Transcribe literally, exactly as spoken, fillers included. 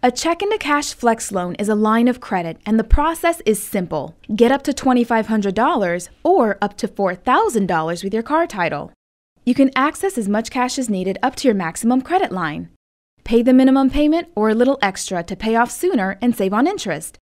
A check into cash flex loan is a line of credit, and the process is simple. Get up to twenty-five hundred dollars or up to four thousand dollars with your car title. You can access as much cash as needed up to your maximum credit line. Pay the minimum payment or a little extra to pay off sooner and save on interest.